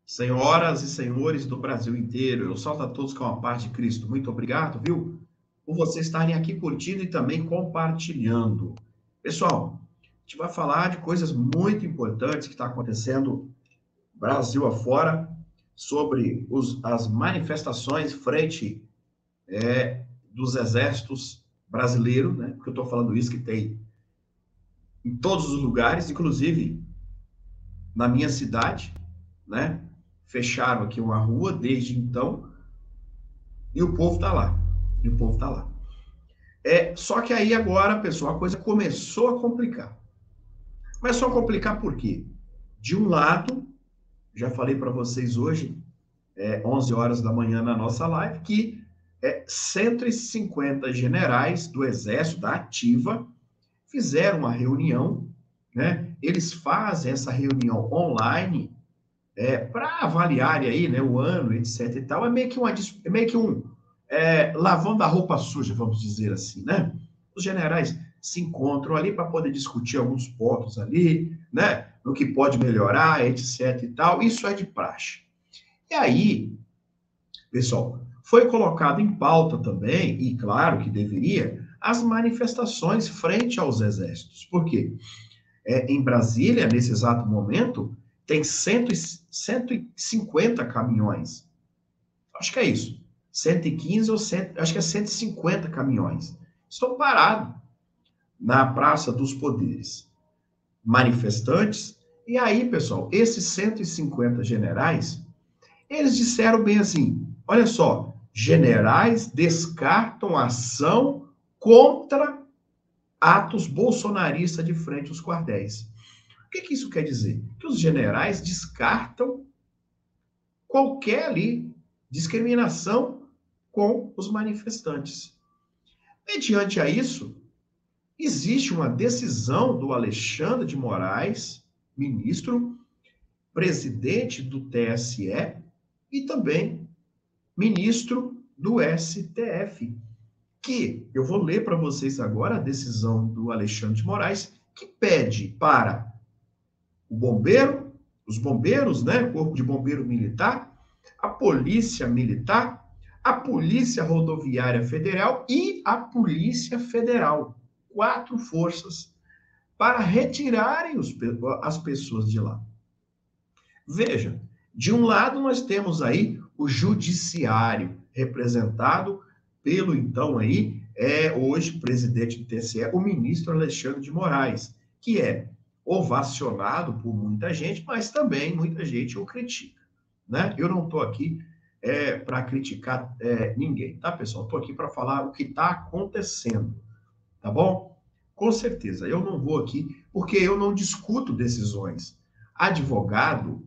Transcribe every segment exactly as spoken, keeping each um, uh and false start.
Senhoras e senhores do Brasil inteiro, eu salto a todos com a paz de Cristo. Muito obrigado, viu? Por vocês estarem aqui curtindo e também compartilhando. Pessoal, a gente vai falar de coisas muito importantes que estão acontecendo Brasil afora, sobre os, as manifestações frente é, dos exércitos brasileiros, né? Porque eu estou falando isso que tem em todos os lugares, inclusive na minha cidade, né? Fecharam aqui uma rua desde então e o povo tá lá. E o povo tá lá. É, só que aí agora, pessoal, a coisa começou a complicar. Começou a complicar por quê? De um lado, já falei para vocês hoje, é, onze horas da manhã na nossa live, que é, cento e cinquenta generais do Exército, da Ativa, fizeram uma reunião, né? Eles fazem essa reunião online é, para avaliarem aí, né, o ano, etc e tal. É meio que, uma, é meio que um é, lavando a roupa suja, vamos dizer assim, né? Os generais se encontram ali para poder discutir alguns pontos ali, né? No que pode melhorar, etc e tal. Isso é de praxe. E aí, pessoal, foi colocado em pauta também, e claro que deveria, as manifestações frente aos exércitos. Por quê? É, em Brasília, nesse exato momento, tem cem, cento e cinquenta caminhões. Acho que é isso. cento e quinze ou cem, acho que é cento e cinquenta caminhões. Estão parados na Praça dos Poderes. Manifestantes. E aí, pessoal, esses cento e cinquenta generais, eles disseram bem assim, olha só, generais descartam ação contra atos bolsonaristas de frente aos quartéis. O que, que isso quer dizer? Que os generais descartam qualquer ali discriminação com os manifestantes. Mediante a isso, existe uma decisão do Alexandre de Moraes, ministro, presidente do T S E e também ministro do S T F, que eu vou ler para vocês agora a decisão do Alexandre de Moraes, que pede para o bombeiro, os bombeiros, né, o Corpo de Bombeiro Militar, a Polícia Militar, a Polícia Rodoviária Federal e a Polícia Federal. Quatro forças para retirarem os, as pessoas de lá. Veja, de um lado nós temos aí o judiciário, representado pelo, então, aí, é hoje presidente do T S E, o ministro Alexandre de Moraes, que é ovacionado por muita gente, mas também muita gente o critica, né? Eu não estou aqui é, para criticar é, ninguém, tá, pessoal? Estou aqui para falar o que está acontecendo, tá bom? Com certeza, eu não vou aqui, porque eu não discuto decisões. Advogado,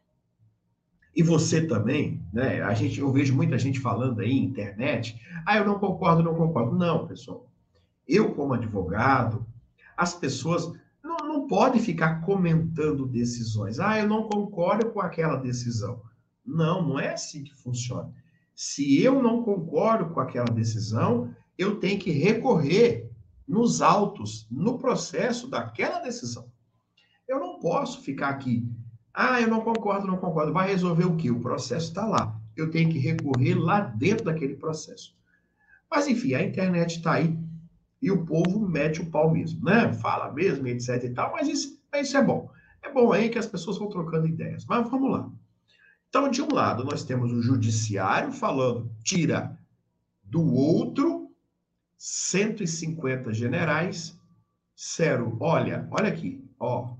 e você também, né? A gente, eu vejo muita gente falando aí, internet, ah, eu não concordo, não concordo. Não, pessoal. Eu, como advogado, as pessoas não, não podem ficar comentando decisões. Ah, eu não concordo com aquela decisão. Não, não é assim que funciona. Se eu não concordo com aquela decisão, eu tenho que recorrer nos autos, no processo daquela decisão. Eu não posso ficar aqui. Ah, eu não concordo, não concordo. Vai resolver o quê? O processo está lá. Eu tenho que recorrer lá dentro daquele processo. Mas, enfim, a internet está aí e o povo mete o pau mesmo, né? Fala mesmo, etc e tal, mas isso, isso é bom. É bom aí que as pessoas vão trocando ideias. Mas vamos lá. Então, de um lado, nós temos o judiciário falando, tira do outro cento e cinquenta generais, sério, olha, olha aqui, ó,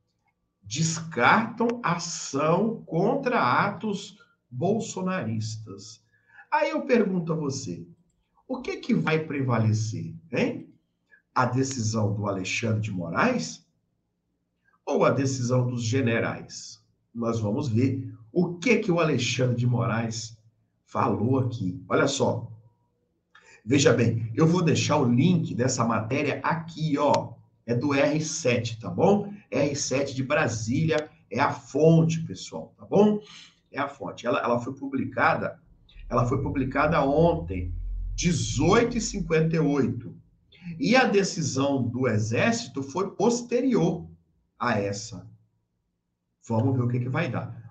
descartam ação contra atos bolsonaristas. Aí eu pergunto a você, o que que vai prevalecer, hein? A decisão do Alexandre de Moraes ou a decisão dos generais? Nós vamos ver o que que o Alexandre de Moraes falou aqui. Olha só. Veja bem, eu vou deixar o link dessa matéria aqui, ó. É do R sete, tá bom? R sete de Brasília é a fonte, pessoal, tá bom? É a fonte. Ela, ela foi publicada, ela foi publicada ontem, dezoito e cinquenta e oito. E a decisão do Exército foi posterior a essa. Vamos ver o que, que vai dar.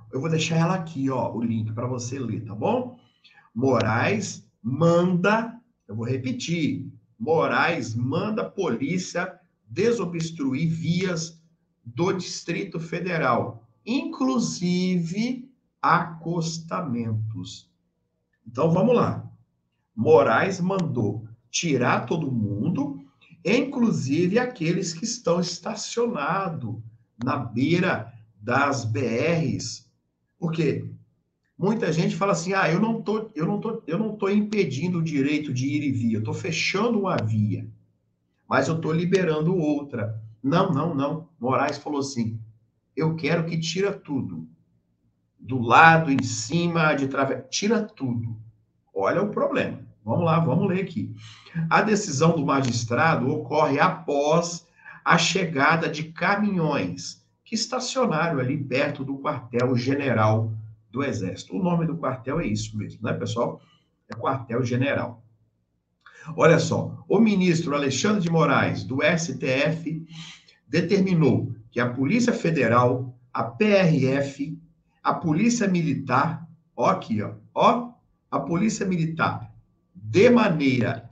Eu vou deixar ela aqui, ó, o link para você ler, tá bom? Moraes manda, eu vou repetir, Moraes manda a polícia desobstruir vias do Distrito Federal, inclusive acostamentos. Então, vamos lá. Moraes mandou tirar todo mundo, inclusive aqueles que estão estacionados na beira das B Rs. Por quê? Muita gente fala assim: "Ah, eu não tô, eu não tô, eu não tô impedindo o direito de ir e vir, eu tô fechando uma via, mas eu tô liberando outra". Não, não, não. Moraes falou assim: "Eu quero que tira tudo. Do lado, em cima, de trás, tira tudo". Olha o problema. Vamos lá, vamos ler aqui. A decisão do magistrado ocorre após a chegada de caminhões que estacionaram ali perto do quartel-general do Exército. O nome do quartel é isso mesmo, né, pessoal? É quartel-general. Olha só, o ministro Alexandre de Moraes, do S T F, determinou que a Polícia Federal, a P R F, a Polícia Militar, ó aqui, ó, ó, a Polícia Militar, de maneira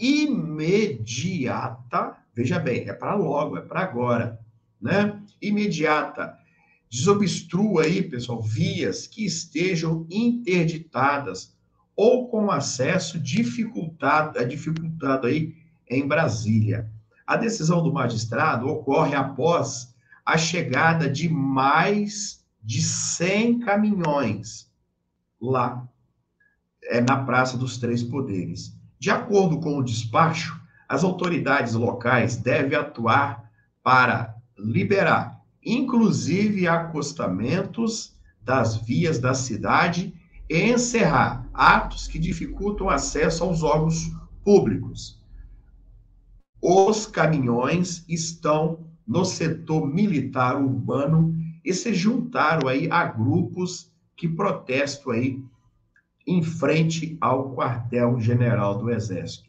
imediata, veja bem, é para logo, é para agora, né? Imediata, desobstrua aí, pessoal, vias que estejam interditadas ou com acesso dificultado, é dificultado aí em Brasília. A decisão do magistrado ocorre após a chegada de mais de cem caminhões lá é, na Praça dos Três Poderes. De acordo com o despacho, as autoridades locais devem atuar para liberar, inclusive acostamentos das vias da cidade e encerrar atos que dificultam o acesso aos órgãos públicos. Os caminhões estão no setor militar urbano e se juntaram aí a grupos que protestam aí em frente ao quartel-general do Exército.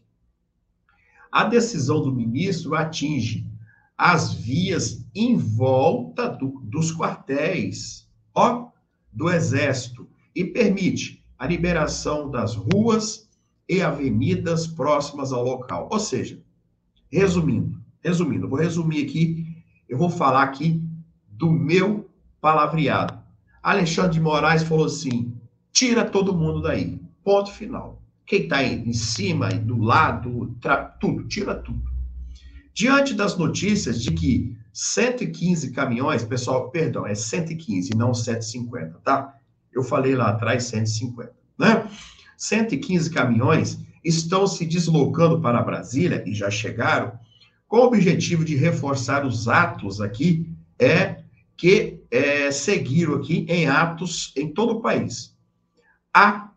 A decisão do ministro atinge as vias em volta do, dos quartéis, ó, do Exército, e permite a liberação das ruas e avenidas próximas ao local. Ou seja, resumindo, resumindo, eu vou resumir aqui, eu vou falar aqui do meu palavreado. Alexandre de Moraes falou assim: tira todo mundo daí. Ponto final. Quem está aí em cima, do lado, tudo, tira tudo. Diante das notícias de que cento e quinze caminhões, pessoal, perdão, é cento e quinze, não cento e cinquenta, tá? Eu falei lá atrás cento e cinquenta, né? cento e quinze caminhões estão se deslocando para Brasília, e já chegaram, com o objetivo de reforçar os atos aqui, é, que é, seguiram aqui em atos em todo o país. A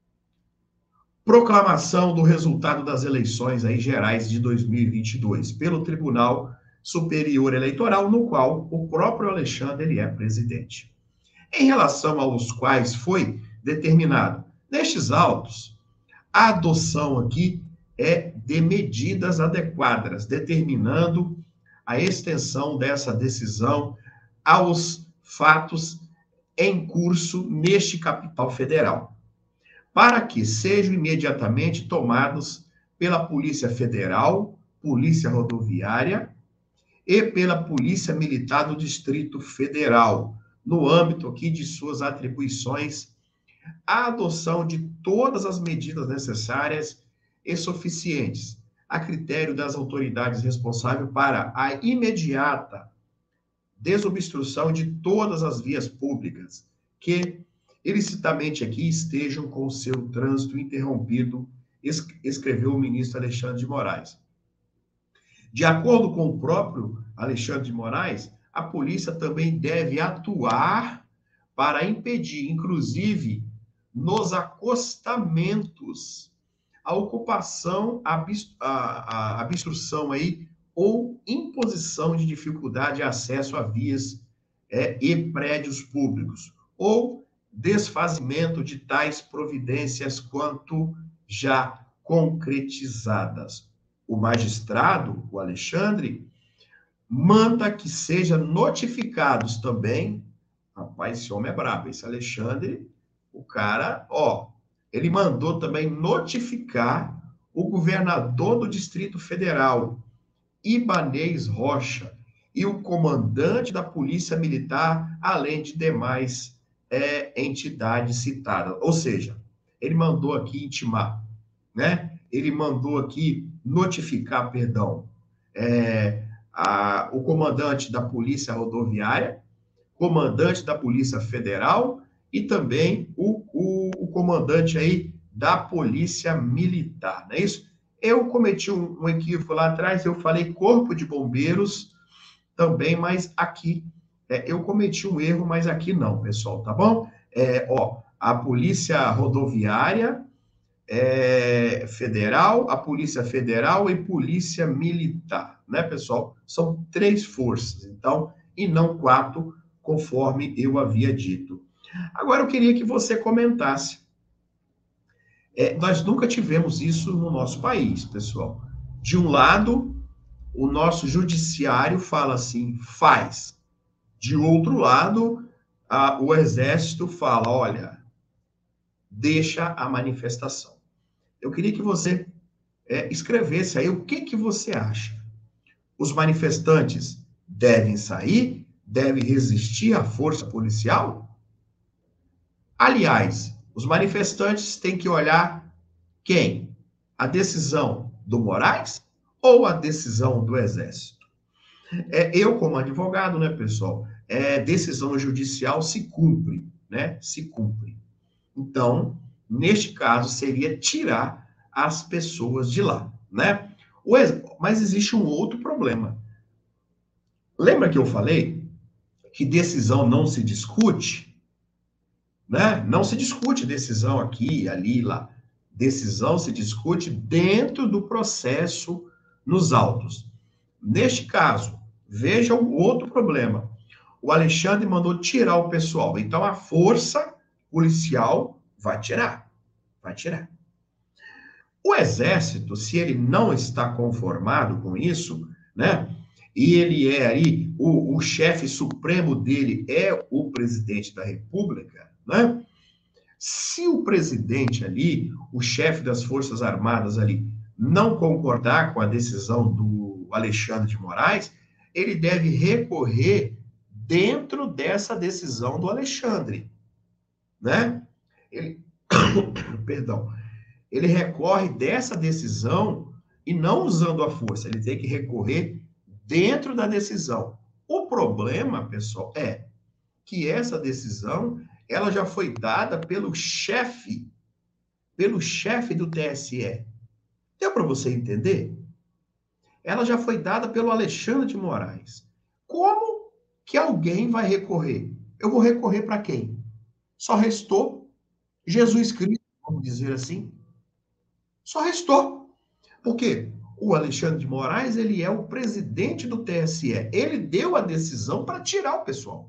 proclamação do resultado das eleições aí gerais de dois mil e vinte e dois pelo Tribunal Superior Eleitoral, no qual o próprio Alexandre ele é presidente. Em relação aos quais foi determinado nestes autos, a adoção aqui é de medidas adequadas, determinando a extensão dessa decisão aos fatos em curso neste capital federal, para que sejam imediatamente tomados pela Polícia Federal, Polícia Rodoviária e pela Polícia Militar do Distrito Federal, no âmbito aqui de suas atribuições, a adoção de todas as medidas necessárias e suficientes, a critério das autoridades responsáveis para a imediata desobstrução de todas as vias públicas que ilicitamente aqui estejam com o seu trânsito interrompido, escreveu o ministro Alexandre de Moraes. De acordo com o próprio Alexandre de Moraes, a polícia também deve atuar para impedir, inclusive, nos acostamentos, a ocupação, a, a, a obstrução aí, ou imposição de dificuldade de acesso a vias é, e prédios públicos, ou desfazimento de tais providências quanto já concretizadas. O magistrado, o Alexandre, manda que sejam notificados também Rapaz, esse homem é brabo. Esse Alexandre, o cara, ó, ele mandou também notificar o governador do Distrito Federal, Ibanez Rocha, e o comandante da Polícia Militar, além de demais é, entidades citadas. Ou seja, ele mandou aqui intimar, né? Ele mandou aqui notificar, perdão, é, a, o comandante da Polícia Rodoviária, comandante da Polícia Federal e também o, o, o comandante aí da Polícia Militar, não é isso? Eu cometi um, um equívoco lá atrás, eu falei Corpo de Bombeiros também, mas aqui é, eu cometi um erro, mas aqui não, pessoal, tá bom? É, ó, a Polícia Rodoviária é, Federal, a Polícia Federal e Polícia Militar, né, pessoal? São três forças, então, e não quatro, conforme eu havia dito. Agora, eu queria que você comentasse. É, nós nunca tivemos isso no nosso país, pessoal. De um lado, o nosso judiciário fala assim, faz. De outro lado, a, o exército fala, olha, deixa a manifestação. Eu queria que você é, escrevesse aí o que, que você acha. Os manifestantes devem sair, devem resistir à força policial? Aliás, os manifestantes têm que olhar quem? A decisão do Moraes ou a decisão do Exército? É, eu, como advogado, né, pessoal, é, decisão judicial se cumpre, né? Se cumpre. Então, neste caso, seria tirar as pessoas de lá, né? O ex... Mas existe um outro problema. Lembra que eu falei que decisão não se discute? Né? Não se discute decisão aqui, ali, lá. Decisão se discute dentro do processo nos autos. Neste caso, veja o outro problema. O Alexandre mandou tirar o pessoal. Então, a força policial vai tirar. Vai tirar. O Exército, se ele não está conformado com isso, né? E ele é aí, o, o chefe supremo dele é o presidente da República, né? Se o presidente ali, o chefe das Forças Armadas ali, não concordar com a decisão do Alexandre de Moraes, ele deve recorrer dentro dessa decisão do Alexandre, né? Ele, perdão, ele recorre dessa decisão e não usando a força, ele tem que recorrer dentro da decisão. O problema, pessoal, é que essa decisão ela já foi dada pelo chefe, pelo chefe do T S E. Deu para você entender? Ela já foi dada pelo Alexandre de Moraes. Como que alguém vai recorrer? Eu vou recorrer para quem? Só restou Jesus Cristo, vamos dizer assim. Só restou. Por quê? O Alexandre de Moraes, ele é o presidente do T S E. Ele deu a decisão para tirar o pessoal.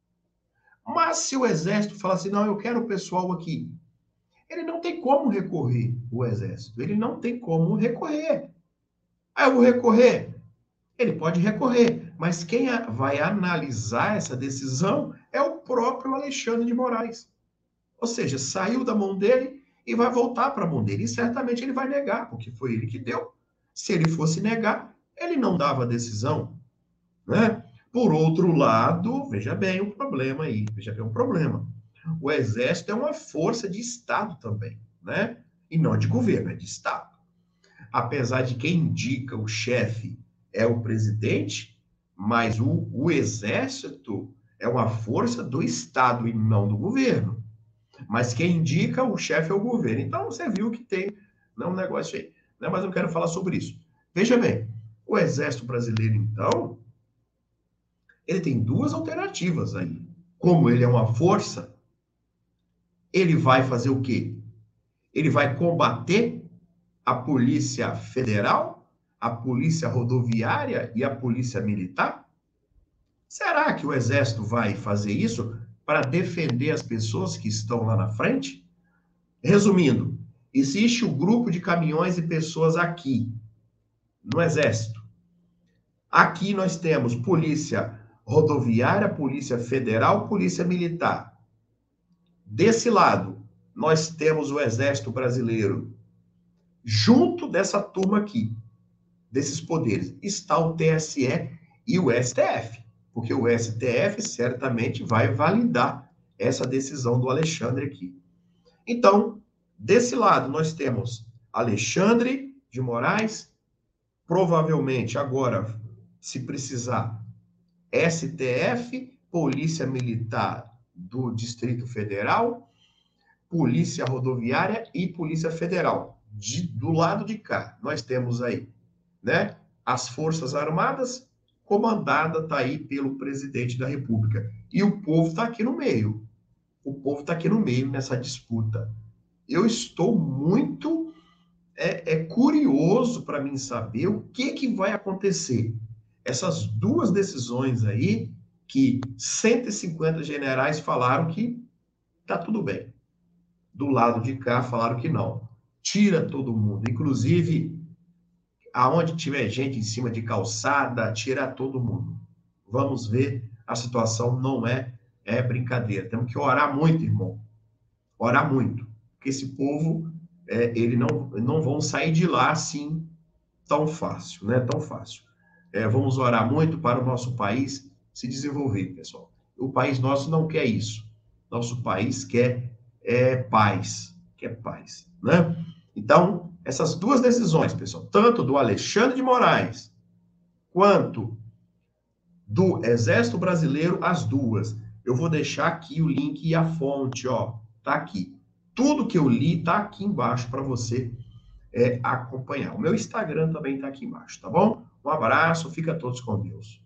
Mas se o Exército falar assim, não, eu quero o pessoal aqui, ele não tem como recorrer, o Exército. Ele não tem como recorrer. Ah, eu vou recorrer? Ele pode recorrer, mas quem vai analisar essa decisão é o próprio Alexandre de Moraes. Ou seja, saiu da mão dele e vai voltar para a mão dele. E certamente ele vai negar, porque foi ele que deu. Se ele fosse negar, ele não dava a decisão, né? Por outro lado, veja bem o problema aí, veja bem o problema. O Exército é uma força de Estado também, né? E não de governo, é de Estado. Apesar de quem indica o chefe é o presidente, mas o, o Exército é uma força do Estado e não do governo. Mas quem indica o chefe é o governo. Então, você viu que tem um negócio aí. Né? Mas eu quero falar sobre isso. Veja bem, o Exército Brasileiro, então, ele tem duas alternativas aí. Como ele é uma força, ele vai fazer o quê? Ele vai combater a Polícia Federal, a Polícia Rodoviária e a Polícia Militar? Será que o Exército vai fazer isso para defender as pessoas que estão lá na frente? Resumindo, existe um grupo de caminhões e pessoas aqui, no Exército. Aqui nós temos Polícia Rodoviária, Polícia Federal, Polícia Militar. Desse lado, nós temos o Exército Brasileiro. Junto dessa turma aqui, desses poderes, está o T S E e o S T F, porque o S T F certamente vai validar essa decisão do Alexandre aqui. Então, desse lado, nós temos Alexandre de Moraes, provavelmente agora, se precisar, S T F, Polícia Militar do Distrito Federal, Polícia Rodoviária e Polícia Federal. De, do lado de cá, nós temos aí, né, as Forças Armadas, comandada está aí pelo presidente da República. E o povo está aqui no meio. O povo está aqui no meio nessa disputa. Eu estou muito é, é curioso para mim saber o que, que vai acontecer. Essas duas decisões aí, que cento e cinquenta generais falaram que tá tudo bem. Do lado de cá falaram que não. Tira todo mundo. Inclusive, aonde tiver gente em cima de calçada, tira todo mundo. Vamos ver, a situação não é, é brincadeira. Temos que orar muito, irmão. Orar muito. Porque esse povo, é, ele não, não vão sair de lá assim tão fácil, né? Tão fácil. É, vamos orar muito para o nosso país se desenvolver, pessoal. O país nosso não quer isso. Nosso país quer é, paz. Quer paz, né? Então, essas duas decisões, pessoal, tanto do Alexandre de Moraes quanto do Exército Brasileiro, as duas. Eu vou deixar aqui o link e a fonte, ó, tá aqui. Tudo que eu li tá aqui embaixo para você é, acompanhar. O meu Instagram também tá aqui embaixo, tá bom? Um abraço, fica todos com Deus.